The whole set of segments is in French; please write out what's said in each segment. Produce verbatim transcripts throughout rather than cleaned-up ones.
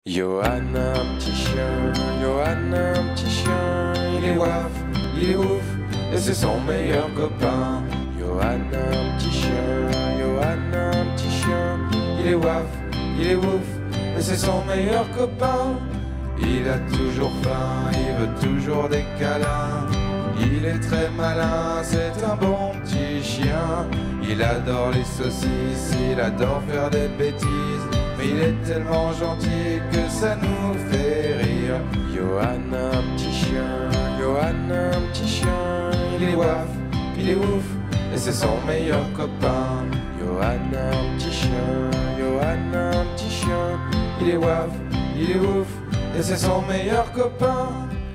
Johan, un petit chien, Johan, un petit chien, il est waf, il est ouf, et c'est son meilleur copain. Johan, un petit chien, Johan, un petit chien, il est waf, il est ouf, et c'est son meilleur copain. Il a toujours faim, il veut toujours des câlins. Il est très malin, c'est un bon petit chien. Il adore les saucisses, il adore faire des bêtises. Mais il est tellement gentil que ça nous fait rire. Johan, un petit chien, Johan, un petit chien, il est waf, il est ouf, et c'est son meilleur copain. Johan, un petit chien, Johan, un petit chien, il est waf, il est ouf, et c'est son meilleur copain.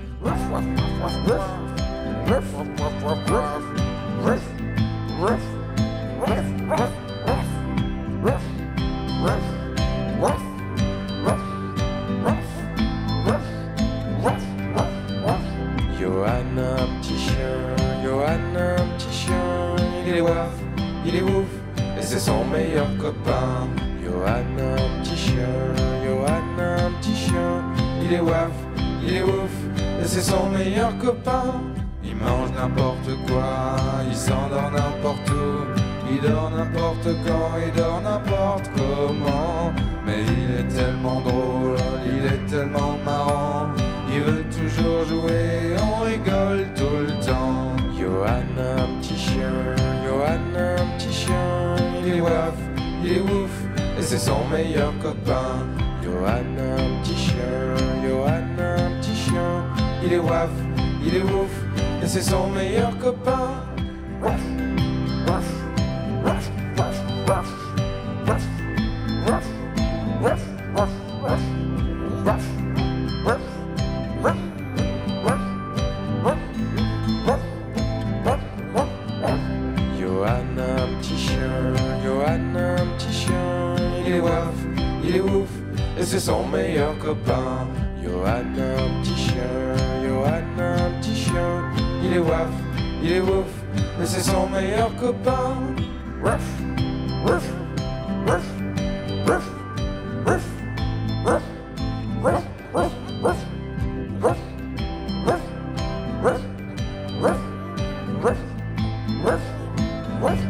Johan, un petit chien, Johan, un petit chien, il est waf, il est ouf, et c'est son meilleur copain. Johan, un petit chien, Johan, un petit chien, il est waf, il est ouf, et c'est son meilleur copain. Il mange n'importe quoi, il s'endort n'importe où, il dort n'importe quand, il dort n'importe comment. Mais il est tellement drôle, il est tellement marrant, il veut toujours jouer, on rigole tout le temps. Johan, un petit chien, Johan, un petit chien, il est waf, il est ouf, et c'est son meilleur copain. Johan, un petit chien, Johan, un petit chien, il est waf, il est ouf, et c'est son meilleur copain. Waf, waf, waf, waf, waf, waf, waf, waf, waf, waf, waf, waf, waf, waf, waf, waf, waf, waf, waf. Johan, un petit chien, Johan, un petit chien, il est waf, il est ouf, et c'est son meilleur copain. Johan, un petit chien, Johan, un petit chien, il est waf, il est ouf, et c'est son meilleur copain. Waf, waf, waf, waf, waf, waf, waf, waf, waf, waf, waf, waf, waf, waf, waf, waf.